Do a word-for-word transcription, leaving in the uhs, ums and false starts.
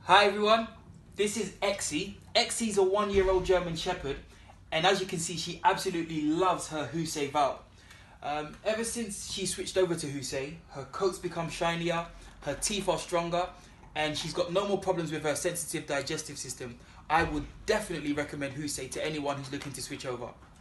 Hi everyone, this is Exie. Exie's a one-year-old German Shepherd, and as you can see, she absolutely loves her Husse Val. Um, ever since she switched over to Husse, her coat's become shinier, her teeth are stronger, and she's got no more problems with her sensitive digestive system. I would definitely recommend Husse to anyone who's looking to switch over.